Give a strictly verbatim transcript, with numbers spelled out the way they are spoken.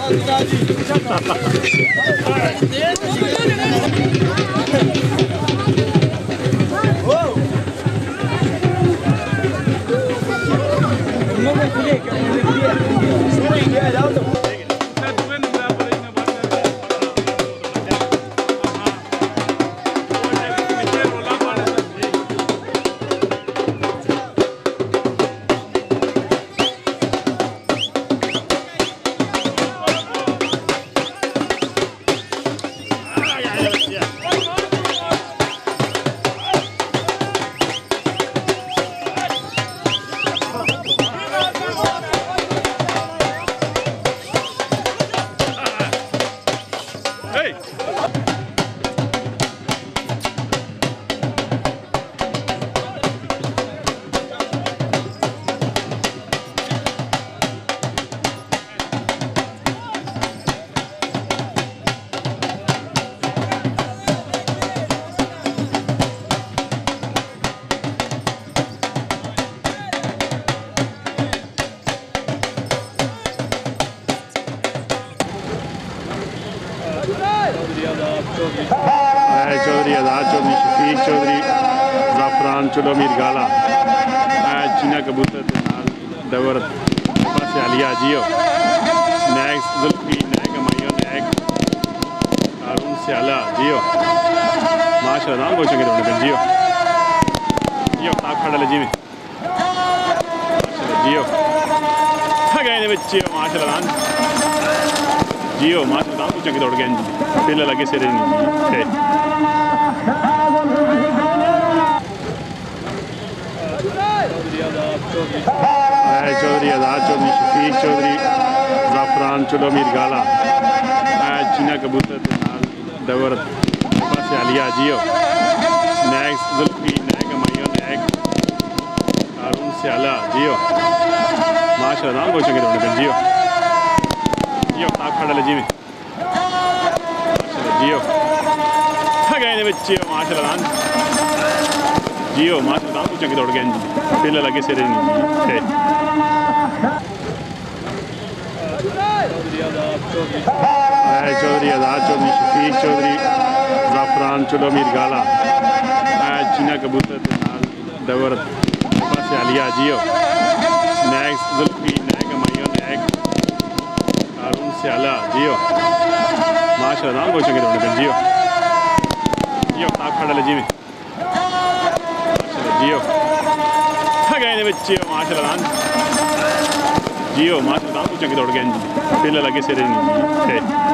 चौधरी आजाद चौधरी शफीक चौधरी जाफरान चलो मीर गाला चीना कबूतर दवर पास आलिया जियो नैक जुल्फी नैक माइयो नैक हारून स्याला जियो माशाल्लाह नाम गोचेंगे दोनों बन जियो जियो ताक खड़ा ले जी में माशाल्लाह जियो गए ने बच्चे माशाल्लाह जियो माशाल्लाह नाम गोचेंगे दौड़ गए पहले लगे से नहीं चौधरी आजाद चौधरी शफीक चौधरी जाफरान चलो मीर गाला चीना कबूतर दवर पास आलिया जियो नैक जुल्फी नैक माइयो नैक हारून स्याला जियो माशाल्लाह नाम गोचेंगे दोनों बन जियो जियो ताक खड़ा ले जी में जियो गए ने बच्चे माशाल्लाह जियो माशाल्लाह नाम गोचेंगे दौड़ गए पहले लगे से नहीं चौधरी आजाद चौधरी शफीक चौधरी जाफरान चलो मीर गाला चीना कबूतर दवर पास आलिया जियो नैक जुल्फी नैक माइयो नैक हारून स्याला जियो माशाल्लाह नाम गोचेंगे दोनों बन जियो जियो ताक खड़ा ले जी में माशाल्लाह जियो गए ने बच्चे माशाल्लाह जियो माशाल्लाह नाम गोचेंगे दौड़ गए पहले लगे से नहीं